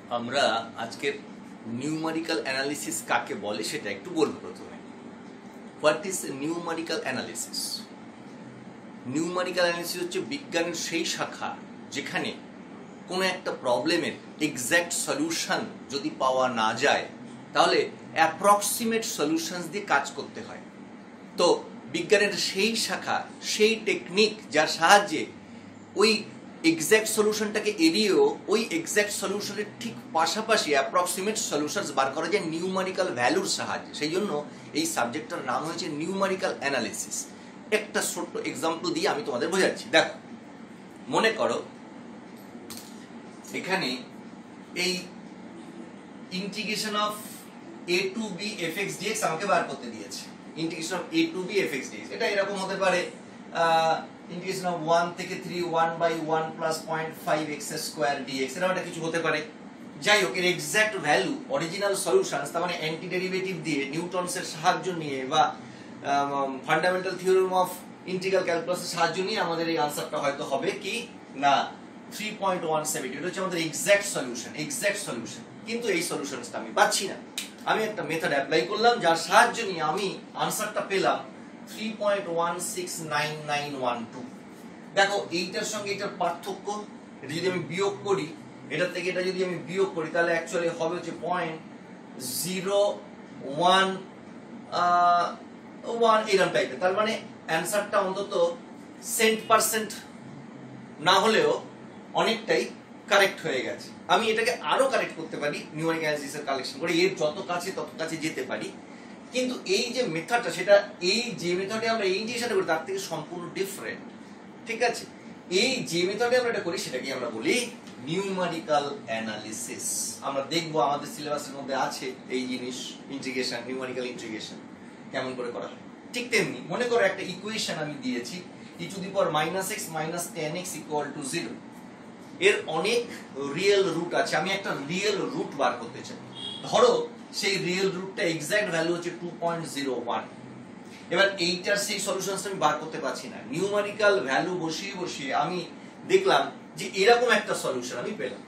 আমরা আজকের numerical analysis কাকে বলে সেটা একটু বলবো। প্রথমে what is numerical analysis? Numerical analysis হচ্ছে বিজ্ঞানের সেই শাখা যেখানে কোনো একটা প্রবলেমের এক্স্যাক্ট সলিউশন যদি পাওয়া না যায় তাহলে অ্যাপ্রক্সিমেট সলিউশনস দিয়ে কাজ করতে হয়। তো বিজ্ঞানের সেই শাখা, সেই টেকনিক যার সাহায্যে ওই এক্স্যাক্ট সলিউশনটাকে এড়িয়েও ওই এক্স্যাক্ট সলিউশনের ঠিক পাশাপাশি অ্যাপ্রক্সিমেট সলিউশনস বার করা যায় নিউমারিক্যাল ভ্যালুর সাহায্যে। সেই জন্য এই সাবজেক্টটার নাম হয়েছে নিউমারিক্যাল অ্যানালিসিস। একটা ছোট্ট এক্সাম্পল দিয়ে আমি তোমাদের বোঝাচ্ছি। দেখো, মনে করো এখানে এই integration of a to b fx dx আমাকে বার করতে দিয়েছে। Integration of a to b fx dx এটা এরকম হতে পারে ইন্টিগ্রেশন অফ 1 থেকে 3 1/1 প্লাস 0.5 x স্কয়ার dx এরকম একটা কিছু হতে পারে। যাই হোক, এর এক্সাক্ট ভ্যালু অরিজিনাল সলিউশনস, তার মানে অ্যান্টি ডেরিভেটিভ দিয়ে নিউটনসের সাহায্য নিয়ে বা ফান্ডামেন্টাল থিওরেম অফ ইন্টিগ্রাল ক্যালকুলাসের সাহায্য নিয়ে আমাদের এই আনসারটা হয়তো হবে কি না 3.170। এটা হচ্ছে আমাদের এক্সাক্ট সলিউশন। কিন্তু এই সলিউশনসটা আমি পাচ্ছি না। আমি একটা মেথড অ্যাপ্লাই করলাম যার সাহায্য নিয়ে আমি আনসারটা পেলাম 3.169912। দেখো, এইটার সঙ্গে এটার পার্থক্য, এটা যদি আমি বিয়োগ করি, এটা থেকে এটা যদি আমি বিয়োগ করি তাহলে অ্যাকচুয়ালি হবে হচ্ছে 0.01 এরকম টাইপের। তার মানে অ্যানসারটা অন্তত সেন্ট% না হলেও অনেকটাই কারেক্ট হয়ে গেছে। আমি এটাকে আরো কারেক্ট করতে পারি নিউমারিক্যাল অ্যানালিসিসের কালেকশন করে, এর যত কাছে তত কাছে যেতে পারি। কিন্তু এই যে মেথডটা, সেটা এই যে মেথডে আমরা এই ইন্টিগ্রেশনটা করি তার থেকে সম্পূর্ণ ডিফারেন্ট। ঠিক আছে, এই যে মেথডে আমরা এটা করি সেটাকে আমরা বলি নিউমারিক্যাল অ্যানালিসিস। আমরা দেখব আমাদের সিলেবাসের মধ্যে আছে এই জিনিস, ইন্টিগ্রেশন, নিউমারিক্যাল ইন্টিগ্রেশন কেমন করে করা হয়। ঠিক তেমনি মনে করো একটা ইকুয়েশন আমি দিয়েছি e to the power -x - 10x = 0। এর অনেক রিয়েল রুট আছে, আমি একটা রিয়েল রুট বার করতে চাই। ধরো সেই রিয়েল রুটটা এক্সাক্ট ভ্যালু হচ্ছে 2.01। এবার এইটার সেই সলিউশনটা আমি বার করতে পারছি না। নিউমারিক্যাল ভ্যালু বসিয়ে আমি দেখলাম যে এরকম একটা সলিউশন আমি পেলাম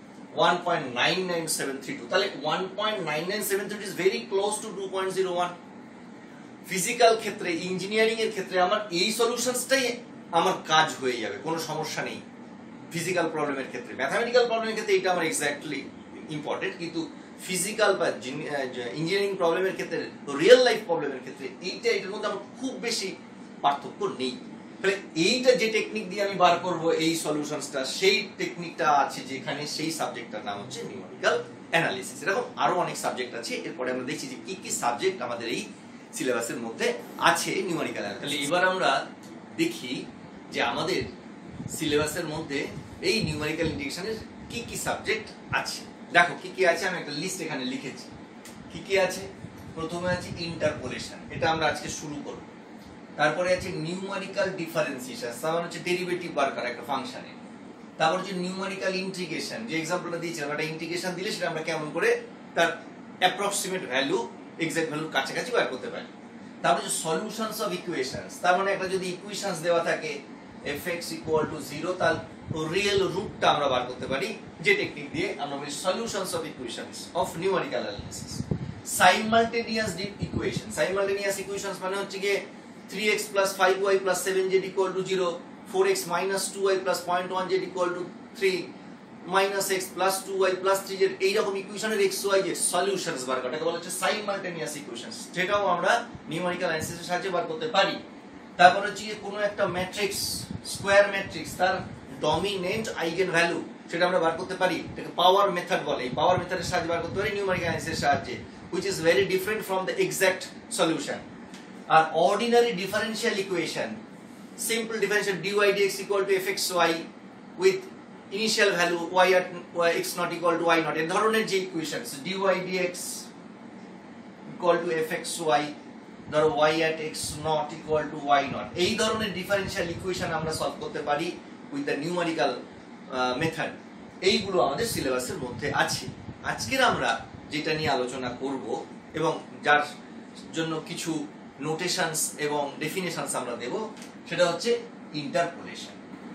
1.99732। তাহলে 1.99732 is very close to 2.01। Physical ক্ষেত্রে, ইঞ্জিনিয়ারিং এর ক্ষেত্রে আমার এই সলিউশনসটাই আমার কাজ হয়ে যাবে, কোনো সমস্যা নেই। ফিজিক্যাল প্রবলেমের ক্ষেত্রে, ম্যাথমেটিক্যাল প্রবলেমের ক্ষেত্রে এটা আমার এক্স্যাক্টলি ইম্পর্টেন্ট, কিন্তু ফিজিক্যাল বা ইঞ্জিনিয়ারিং প্রবলেমের ক্ষেত্রে, রিয়েল লাইফ প্রবলেমের ক্ষেত্রে এটার মধ্যে আমার খুব বেশি পার্থক্য নেই। তাহলে এইটা যে টেকনিক দিয়ে আমি বার করব এই সলিউশনসটা, সেই টেকনিকটা আছে যেখানে, সেই সাবজেক্টটার নাম হচ্ছে নিউমারিক্যাল অ্যানালিসিস। এরকম আরো অনেক সাবজেক্ট আছে, এরপরে আমরা দেখছি যে কি কি সাবজেক্ট আমাদের এই সিলেবাসের মধ্যে আছে নিউমারিক্যাল অ্যানালিসিস। তাহলে এবার আমরা দেখি যে আমাদের সিলেবাসের মধ্যে এই নিউমারিক্যাল ইন্টিগ্রেশনের কি কি সাবজেক্ট আছে। দেখো কি কি আছে, আমি একটা লিস্ট এখানে লিখেছি। কি কি আছে? প্রথমে আছে ইন্টারপোলেশন, এটা আমরা আজকে শুরু করব। তারপরে আছে নিউমারিক্যাল ডিফারেন্সিয়েশন, তার হচ্ছে ডেরিভেটিভ বার করা একটা ফাংশনের। তারপর হচ্ছে নিউমারিক্যাল ইন্টিগ্রেশন, যে এক্সাম্পলটা দিয়েছিলাম, একটা ইন্টিগ্রেশন দিলে সেটা আমরা কেমন করে তার অ্যাপ্রক্সিমেট ভ্যালু, এক্সাক্ট ভ্যালুর কাছাকাছি বার করতে পারি। তারপর হচ্ছে সলিউশনস অফ ইকুয়েশনস, তার মানে একটা যদি ইকুয়েশনস দেওয়া থাকে fx = 0, তাহলে রিয়েল রুটটা আমরা বার করতে পারি, যে টেকনিক দিয়ে আমরা বলি solutions of equations of numerical analysis. Simultaneous simultaneous equations মানে হচ্ছে গিয়ে 3x + 5y + 7z = 0, 4x - 2y + 0.1z = 3, -x + 2y + 3z, এইরকম ইকুয়েশনের x y z সলিউশনস বার করা, এটাকে বলা হচ্ছে সাইমালটেনিয়াস ইকুয়েশনস। সেটাও আমরা নিউমারিক্যাল অ্যানালিসিসের সাহায্যে বার করতে পারি। তারপর হচ্ছে কোনো একটা ম্যাট্রিক্স, স্কয়ার ম্যাট্রিক্স, তার ডমিনেন্ট আইগেন ভ্যালু, সেটা আমরা বার করতে পারি। এটাকে পাওয়ার মেথড বলে। এই পাওয়ার মেথডের সাহায্যে বার করতে পারি নিউমারিক্যাল অ্যানালিসিসের সাহায্যে, which is very different from the exact solution. আর ordinary differential equation, simple differential dy dx = fxy with initial value y at x not equal to y not, এই ধরনের যে ইকুয়েশনস dy dx = fxy, ধরো y at x not equal to y not, এই ধরনের differential equation আমরা solve করতে পারি with the numerical method. এইগুলো আমাদের সিলেবাসের মধ্যে আছে। আজকের আমরা যেটা নিয়ে আলোচনা করব এবং যার জন্য কিছু নোটেশনস এবং ডেফিনেশনস আমরা দেব, সেটা হচ্ছে ইন্টারপোলেশন।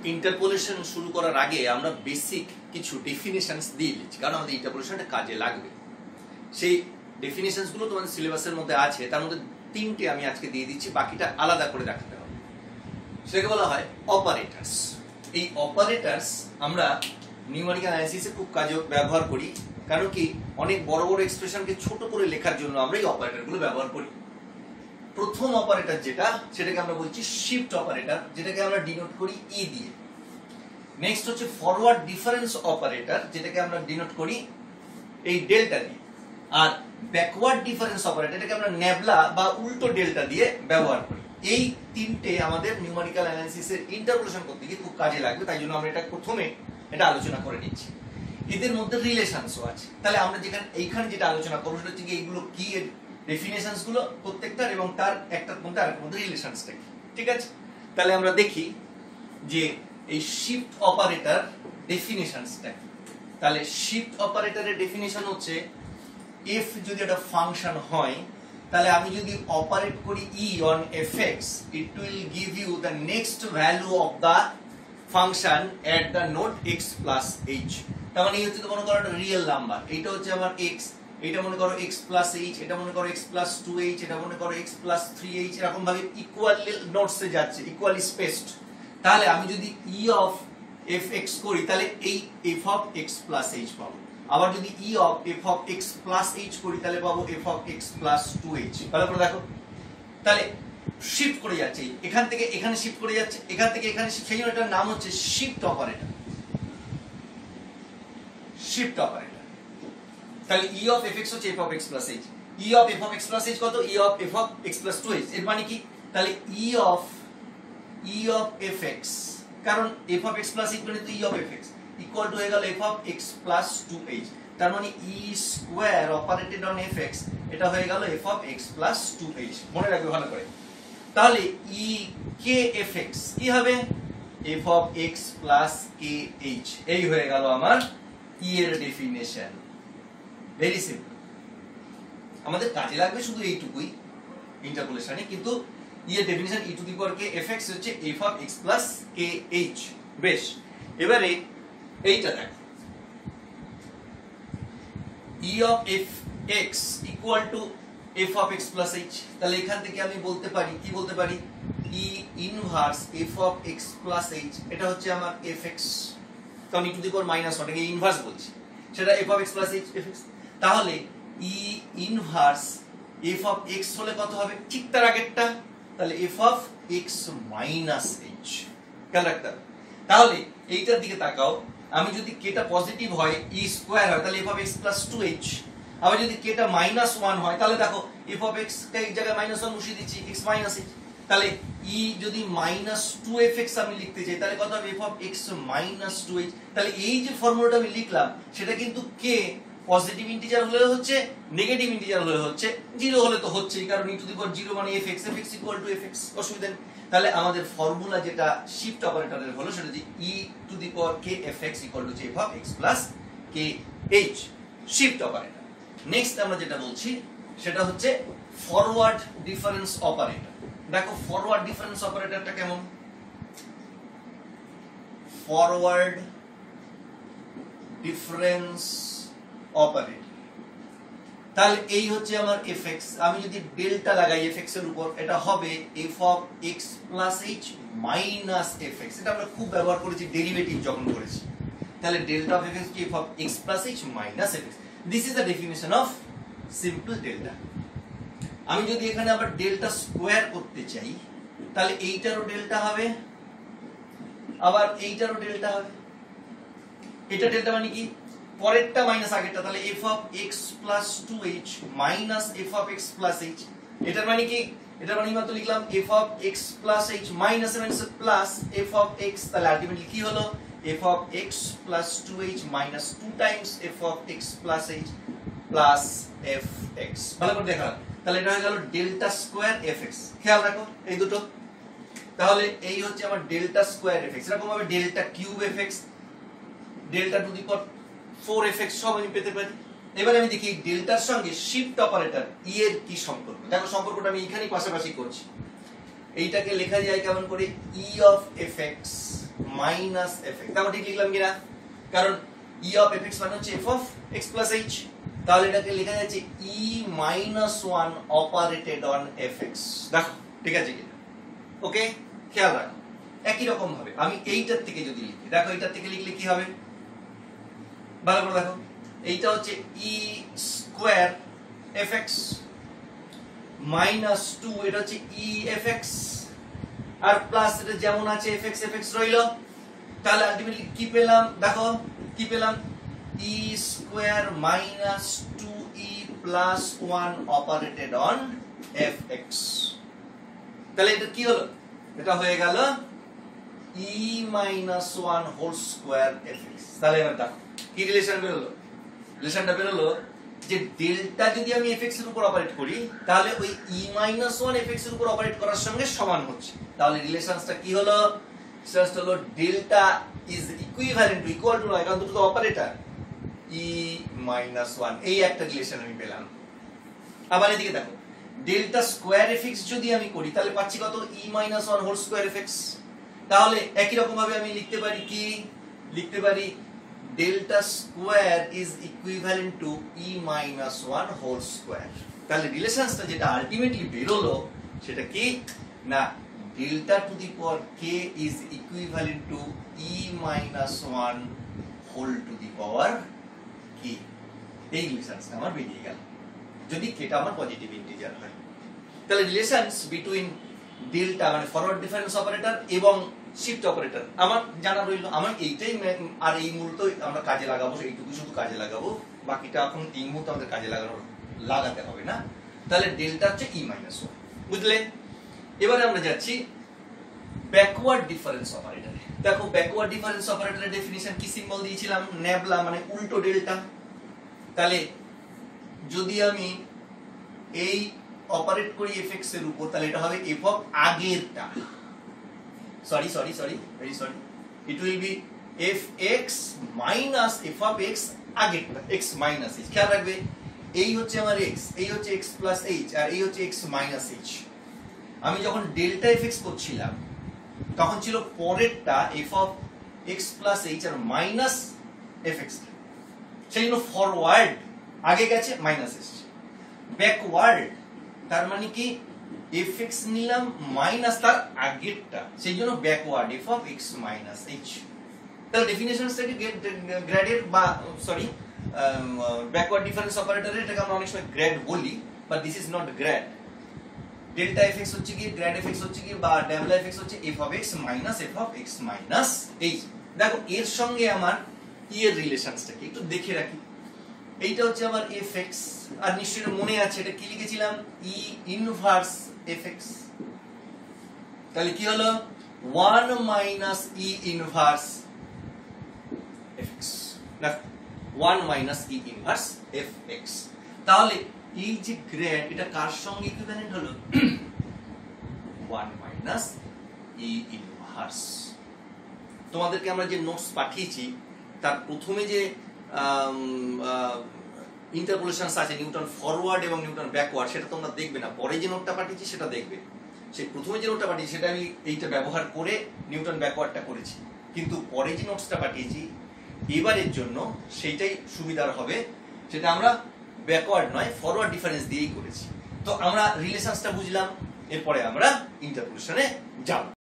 ইন্টারপোলেশন শুরু করার আগে আমরা বেসিক কিছু ডেফিনিশনস দিয়ে দিচ্ছি, কারণ আমাদের ইন্টারপোলেশনটা কাজে লাগবে। সেই ডেফিনিশনস গুলো তোমাদের সিলেবাসের মধ্যে আছে, তার মধ্যে 3টে আমি আজকে দিয়ে দিচ্ছি, বাকিটা আলাদা করে দেখাতে হবে। সেটাকে বলা হয় অপারেটরস। এই অপারেটরস আমরা নিউমেরিক্যাল অ্যানালিসিসে খুব কাজে ব্যবহার করি, কারণ কি অনেক বড় বড় এক্সপ্রেশনকে ছোট করে লেখার জন্য আমরা এই অপারেটরগুলো ব্যবহার করি। প্রথম অপারেটর যেটা, সেটাকে আমরা বলছি শিফট অপারেটর, যেটাকে আমরা ডিনোট করি ই দিয়ে। নেক্সট হচ্ছে ফরওয়ার্ড ডিফারেন্স অপারেটর, যেটাকে আমরা ডিনোট করি এই ডেল্টা দিয়ে। আর ব্যাকওয়ার্ড ডিফারেন্স অপারেটর, এটাকে আমরা নেবলা বা উল্টো ডেল্টা দিয়ে ব্যবহার করি। এই 3টে আমাদের নিউমেরিক্যাল অ্যানালিসিসের ইন্টারপোলেশন করতে গিয়ে খুব কাজে লাগবে, তাই জন্য আমরা এটা প্রথমে এটা আলোচনা করে নিচ্ছি। এদের মধ্যে রিলেশনসও আছে। তাহলে আমরা এইখানে যেটা আলোচনা করবো সেটা হচ্ছে এইগুলো কি, ডেফিনেশনস গুলো প্রত্যেকটার, এবং তার একটার মধ্যে আরেকটার মধ্যে রিলেশনসটা কি। ঠিক আছে, তাহলে আমরা দেখি যে এই শিফট অপারেটর ডেফিনেশনসটা কি। তাহলে শিফট অপারেটরের ডেফিনেশন হচ্ছে, এফ যদি একটা ফাংশন হয়, তাহলে আমি যদি অপারেট করি E on f x, it will give you the next value of the function at the node x plus h. তার মানে এই হচ্ছে তো মনে করো একটা রিয়েল নাম্বার, এইটা হচ্ছে আমার এক্স, এটা মনে করো x প্লাস এইচ, এটা মনে করো x প্লাস 2h, এটা মনে করো x প্লাস 3h, এরকম ভাবে ইকুয়ালি নোটসে যাচ্ছে, ইকুয়ালি স্পেসড। তাহলে আমি যদি e অফ fx করি, তাহলে এই f of x plus h পাবো। আবার যদি e of f of x plus h করি, তাহলে পাবো f of x plus 2h। ভালো করে দেখো, তাহলে শিফট করে যাচ্ছে, এখান থেকে এখানে শিফট করে যাচ্ছে, এখান থেকে এখানে, সেই জন্য এটার নাম হচ্ছে শিফট অপারেটর। Shift operator. তাহলে e অফ fx হচ্ছে f of x plus h, e of f of x plus h কত, e of f of x plus 2h। এর মানে কি, তাহলে e অফ fx, কারণ f of x plus h মানে তো e of fx equal to হয়ে গেল f of x plus 2h। তার মানে e square operated on fx, এটা হয়ে গেল f of x plus 2h। মনে রাখবে ভালো করে। তাহলে e k fx কি হবে, f of x plus kh। এই হয়ে গেল আমার e এর ডেফিনেশন। ভেরি সিম্পল, আমাদের কাজে লাগবে শুধু এইটুকুই ইন্টারপোলেশনে, কিন্তু ই এর definition e to the power k fx হচ্ছে f of x plus kh। বেশ, এবারে এইটা দেখো, e of fx equal to f of x plus h। তাহলে এখান থেকে আমি বলতে পারি, কি বলতে পারি, e inverse f of x plus h, এটা হচ্ছে আমার fx, কারণ e to the power minus 1 কে ইনভার্স বলছি, সেটা f of x plus h fx। তাহলে e inverse f of x হলে কত হবে, ঠিক তার আগেরটা, তাহলে f of x minus h। খেয়াল রাখতে হবে। তাহলে এইটার দিকে তাকাও, আমি যদি k টা পজিটিভ হয়, e স্কয়ার হয়, তাহলে f of x plus 2h। আবার যদি k টা মাইনাস 1 হয়, তাহলে দেখো f অফ x টা এই জায়গায় মাইনাস 1 বসিয়ে দিচ্ছি, x মাইনাস h। তাহলে e যদি মাইনাস 2fx আমি লিখতে চাই, তাহলে কত হবে, f of x minus 2h। তাহলে এই যে ফর্মুলাটা আমি লিখলাম, সেটা কিন্তু k পজিটিভ ইন্টিজার হলে হচ্ছে, নেগেটিভ ইন্টিজার হলে হচ্ছে, জিরো হলে তো হচ্ছেই, কারণ e টু দি পাওয়ার 0 মানে fx, fx equal to fx, অসুবিধা নেই। তাহলে আমাদের ফর্মুলা যেটা শিফট অপারেটরের হলো, সেটা যে e to the power k fx equal to f of x plus kh, shift operator. Next আমরা যেটা বলছি সেটা হচ্ছে ফরওয়ার্ড ডিফারেন্স অপারেটর। দেখো ফরওয়ার্ড ডিফারেন্স অপারেটরটা কেমন, ফরওয়ার্ড ডিফারেন্স অপারেটর। তাহলে এই হচ্ছে আমার fx, আমি যদি ডেল্টা লাগাই fx এর উপর, এটা হবে f of x plus h minus fx। এটা আমরা খুব ব্যবহার করেছি ডেরিভেটিভ যখন করেছি। তাহলে ডেল্টা অফ fx কি f of x plus h minus fx। This is the definition of simple delta. আমি যদি এখানে আবার ডেল্টা স্কয়ার করতে চাই, তাহলে এইটারও ডেল্টা হবে, আবার এইটারও ডেল্টা হবে। এটা ডেল্টা মানে কি, পরেরটা মাইনাস আগেরটা, তাহলে f of x plus 2h minus f of x plus h। এটার মানে কি, এটার মানে মাত্র লিখলাম f of x plus h minus plus f of x। তাহলে আলটিমেটলি কি হলো, f of x plus 2h minus 2 times f of x plus h plus fx। ভালো করে দেখালাম। তাহলে এটা হয়ে গেল ডেল্টা স্কয়ার fx। খেয়াল রাখো এই দুটো। তাহলে এই হচ্ছে আমার ডেল্টা স্কয়ার fx। এরকম ভাবে delta cube fx, delta to the power 4fx সব আমি পেতে পারি। এবারে আমি দেখি ডেল্টার সঙ্গে শিফট অপারেটর ই এর কি সম্পর্ক। দেখো সম্পর্কটা আমি এখানেই পাশাপাশি করছি। এইটাকে লেখা যায় কেমন করে, E of fx minus f x. তারপর ঠিক লিখলাম কিনা, কারণ ই অফ এফ এক্স মানে হচ্ছে f of x plus h, তাহলে এটাকে লেখা যাচ্ছে E minus one operated on f x. দেখো ঠিক আছে কিনা, ওকে খেয়াল রাখো। একই রকম ভাবে আমি এইটার থেকে যদি লিখি, দেখো এইটার থেকে লিখলে কি হবে, ভালো করে দেখো, এইটা হচ্ছে E square f x minus 2, এটা হচ্ছে ই এফ এক্স, আর প্লাস এটা যেমন আছে এফ এক্স রইল। তাহলে আলটিমেটলি কি পেলাম, দেখো কি পেলাম, E square minus 2e plus 1 operated on f x. তাহলে এটা কি হলো, এটা হয়ে গেল E minus 1 whole square f x. তাহলে এবার দেখো কি রিলেশন বেরোলো, রিলেশনটা বেরোলো যে ডেল্টা যদি আমি এফ এক্স এর উপর অপারেট করি তাহলে ওই ই মাইনাস 1 এফ এক্স এর উপর অপারেট করার সঙ্গে সমান হচ্ছে। তাহলে রিলেশনসটা কি হলো, রিলেশনসটা হলো delta is equivalent to, equal to নয় কারণ দুটো তো অপারেটর, ই মাইনাস 1, এই একটা রিলেশন আমি পেলাম। আবার এদিকে দেখো ডেল্টা স্কোয়ার এফ এক্স যদি আমি করি তাহলে পাচ্ছি কত, E minus 1 whole square f x. তাহলে একই রকম ভাবে আমি লিখতে পারি কি, লিখতে পারি delta square is equivalent to E minus 1 whole square. তাহলে রিলেশনসটা যেটা আলটিমেটলি বেরোলো সেটা কি না, delta to the power k is equivalent to E minus 1 whole to the power k. এই রিলেশনসটা আমার বেরিয়ে গেল যদি কেটা আমার পজিটিভ ইন্টিজার হয়। তাহলে রিলেশনস বিটুইন ডেল্টা মানে ফরওয়ার্ড ডিফারেন্স অপারেটর এবং শিফট অপারেটর আমার জানা রইল। আমার এইটাই আর এই মূলত আমরা কাজে লাগাবো, এইটুকু শুধু কাজে লাগাবো, বাকিটা এখন এই মুহূর্তে আমাদের কাজে লাগাতে হবে না। তাহলে ডেল্টা হচ্ছে ই মাইনাস 1, বুঝলে। এবারে আমরা যাচ্ছি ব্যাকওয়ার্ড ডিফারেন্স অপারেটরে। দেখো ব্যাকওয়ার্ড ডিফারেন্স অপারেটরের ডেফিনিশন কি সিম্বল দিয়েছিলাম, নেবলা মানে উল্টো ডেল্টা। তাহলে যদি আমি এই অপারেট করি এফ এক্স এর উপর তাহলে এটা হবে এফ অফ আগেরটা, sorry very sorry, it will be f x minus f of x আগেরটা, এক্স মাইনাস এইচ। খেয়াল রাখবে এই হচ্ছে আমার এক্স, এই হচ্ছে এক্স প্লাস এইচ, আর এই হচ্ছে এক্স মাইনাস এইচ। আমি যখন ডেল্টা এফ এক্স করছিলাম তখন ছিল পরেরটা f of x plus h আর মাইনাস এফ এক্স, সেই জন্য ফরওয়ার্ড আগে গেছে মাইনাস এসছে, ব্যাকওয়ার্ড তার মানে কি এফ এক্স নিলাম মাইনাস তার আগেরটা, সেই জন্য backward f of x minus h. তাহলে ডেফিনিশনসটাকে গ্রেডের বা সরি ব্যাকওয়ার্ড ডিফারেন্স অপারেটরের এটাকে আমরা অনেক সময় গ্রেড বলি, but this is not grade. Delta f x হচ্ছে কি, গ্রেড এফ এক্স হচ্ছে কি, বা ডেল্টা এফ এক্স হচ্ছে f of x minus f of x minus h. দেখো এর সঙ্গে আমার ই এর রিলেশনসটাকে একটু দেখে রাখি। এইটা হচ্ছে আমার এফ এক্স, আর নিশ্চয়ই মনে আছে এটা কি লিখেছিলাম, ই ইনভার্স এফ এক্স। তাহলে কি হলো 1 minus E inverse f x, দেখো 1 minus E inverse f x. তাহলে এই যে গ্রেড এটা কার সঙ্গে ইকুইভ্যালেন্ট হলো, 1 মাইনাস ই ইনভার্স। তোমাদেরকে আমরা যে নোটস পাঠিয়েছি তার প্রথমে যে ইন্টারপোলেশনস আছে নিউটন ফরওয়ার্ড এবং নিউটন ব্যাকওয়ার্ড, সেটা তোমরা দেখবে না, পরে যে নোটটা পাঠিয়েছি সেটা দেখবে। সেই প্রথমে যে নোটটা পাঠিয়েছি সেটা আমি এইটা ব্যবহার করে নিউটন ব্যাকওয়ার্ডটা করেছি, কিন্তু পরে যে নোটসটা পাঠিয়েছি এবারের জন্য সেইটাই সুবিধার হবে, সেটা আমরা ব্যাকওয়ার্ড নয় ফরওয়ার্ড ডিফারেন্স দিয়েই করেছি। তো আমরা রিলেশনসটা বুঝলাম, এরপরে আমরা ইন্টারপোলেশনে যাব।